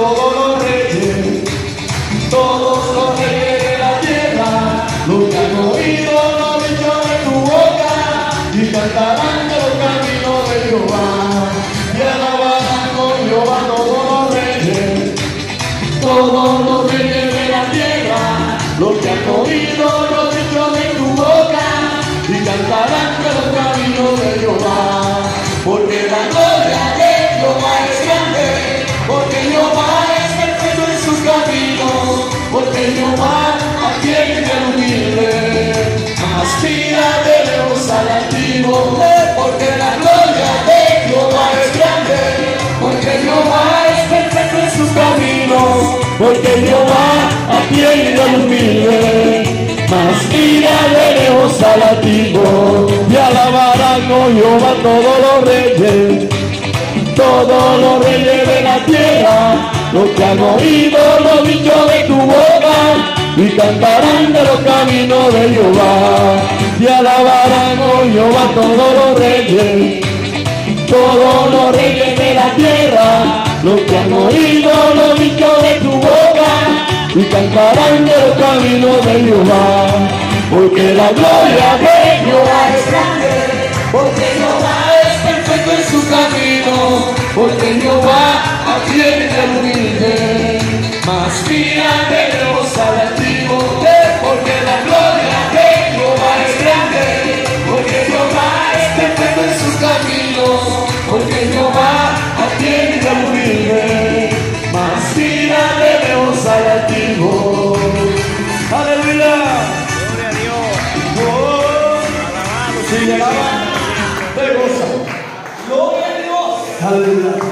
todos los reyes, todos los reyes de la tierra, los que han oído lo dicho de tu boca, y cantarán de los caminos de Jehová, y alabarán con Jehová todos los reyes, todos los reyes de la tierra, los que han oído lo dicho de tu boca, y cantarán de los caminos de Jehová, porque la gloria de Jehová es grande, porque Jehová es perfecto en sus caminos, porque Jehová atiende al humilde, aspira de lejos al altivo, porque la gloria de Jehová es grande, porque Jehová es perfecto en sus caminos, porque Jehová atiende al humilde, aspira de lejos al altivo, y alabarán con Jehová todos los reyes, todos los reyes de la tierra, los que han oído lo dicho de tu boca, y cantarán de los caminos de Jehová, y alabarán con Jehová todos los reyes, todos los reyes de la tierra, los que han oído lo dicho de tu boca, y cantarán de los caminos de Jehová, porque la gloria de Jehová es grande, porque Jehová es perfecto en su camino, porque Jehová atiende al humilde, mas mira de lejos al altivo, porque la gloria de Jehová es grande, porque Jehová es perfecto en sus caminos, porque Jehová atiende al humilde, mas mira de lejos al altivo. Aleluya. Gloria a Dios. Oh, Alabado si sea el llegaba, Señor. te goza. Gloria a Dios. Aleluya.